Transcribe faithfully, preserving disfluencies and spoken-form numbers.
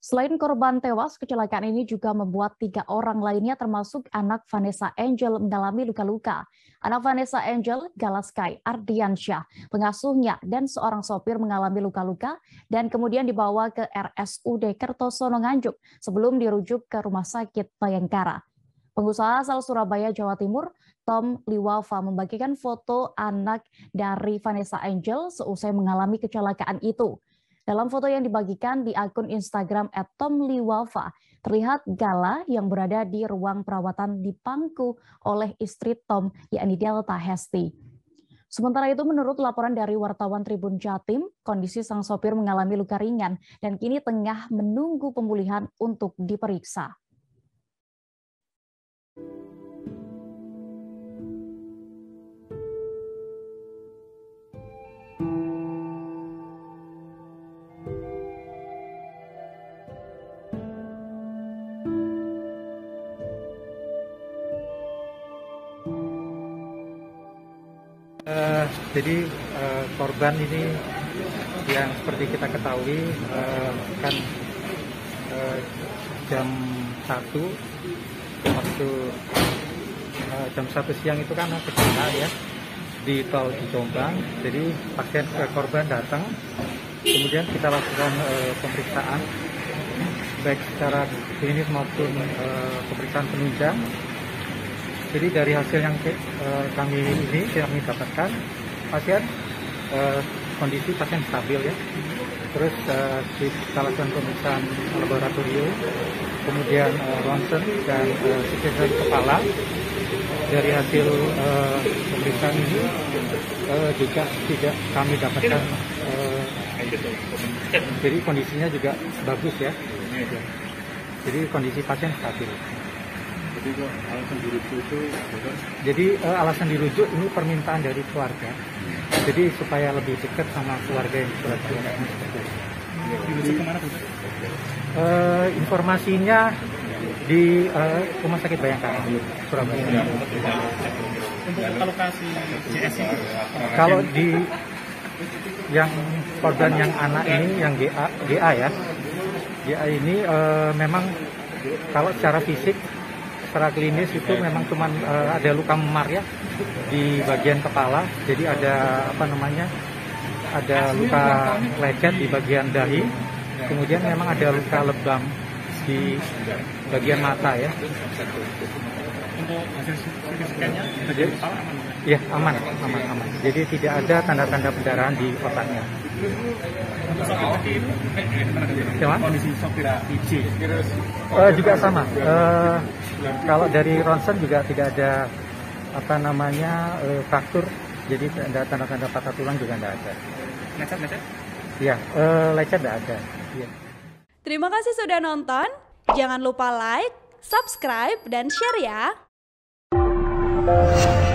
Selain korban tewas, kecelakaan ini juga membuat tiga orang lainnya termasuk anak Vanessa Angel mengalami luka-luka. Anak Vanessa Angel, Galaskai Ardiansyah, pengasuhnya dan seorang sopir mengalami luka-luka dan kemudian dibawa ke R S U D Kertosono Nganjuk sebelum dirujuk ke Rumah Sakit Bayangkara. Pengusaha asal Surabaya, Jawa Timur, Tom Liwafa membagikan foto anak dari Vanessa Angel seusai mengalami kecelakaan itu. Dalam foto yang dibagikan di akun Instagram et tom liwafa, terlihat Gala yang berada di ruang perawatan dipangku oleh istri Tom, yakni Delta Hesti. Sementara itu, menurut laporan dari wartawan Tribun Jatim, kondisi sang sopir mengalami luka ringan dan kini tengah menunggu pemulihan untuk diperiksa. Uh, jadi uh, korban ini yang seperti kita ketahui uh, kan uh, jam satu waktu uh, jam satu siang itu kan kecelakaan ya di tol di Jombang. Jadi pasien uh, korban datang, kemudian kita lakukan uh, pemeriksaan baik secara klinis maupun uh, pemeriksaan penunjang. Jadi dari hasil yang uh, kami ini kami dapatkan, pasien uh, kondisi pasien stabil ya. Terus uh, kita lakukan pemeriksaan laboratorium, kemudian uh, ronsen dan uh, C T scan kepala. Dari hasil uh, pemeriksaan ini uh, juga tidak kami dapatkan. Uh, jadi kondisinya juga bagus ya. Jadi kondisi pasien stabil. Jadi alasan dirujuk itu Jadi uh, alasan dirujuk ini permintaan dari keluarga. Jadi supaya lebih dekat sama keluarga yang sudah seperti itu. dirujuk kemana Bu? Uh, informasinya di uh, Rumah Sakit Bayangkara, Surabaya. Untuk lokasi J S ini? Kalau di yang korban yang anak ini, yang G A, G A ya, G A ini uh, memang kalau secara fisik, secara klinis itu memang cuma uh, ada luka memar ya di bagian kepala. Jadi ada apa namanya, ada luka lecet di bagian dahi. Kemudian memang ada luka lebam di bagian mata ya. Untuk hasil scan-nya Jadi, ya aman, aman, aman. Jadi tidak ada tanda-tanda pendarahan di otaknya. Kondisi sopir I J Uh, juga sama. Uh, kalau dari ronsen juga tidak ada apa namanya uh, fraktur, jadi ada tanda-tanda patah tulang juga tidak ada. Lecet, lecet? Ya, uh, lecet tidak ada. Ya. Terima kasih sudah nonton. Jangan lupa like, subscribe, dan share ya.